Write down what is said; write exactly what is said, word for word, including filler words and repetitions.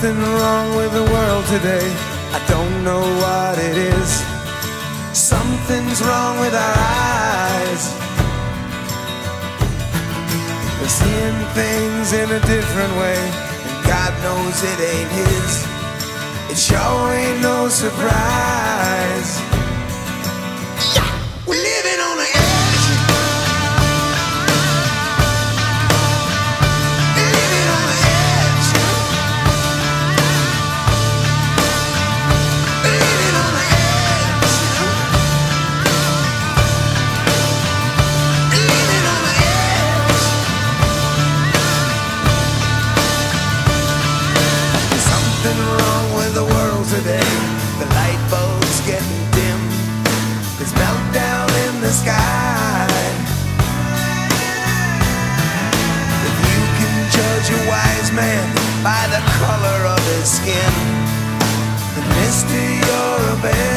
something wrong with the world today. I don't know what it is. Something's wrong with our eyes. We're seeing things in a different way, and God knows it ain't His. It sure ain't no surprise. Yeah, we're living on the edge. Living on the edge. Living on the edge. Living on the edge. There's something wrong with the world today. The light bulb's getting dim. There's meltdown in the sky. If you can judge a wise man by the color of his skin, then mister, you're a bear.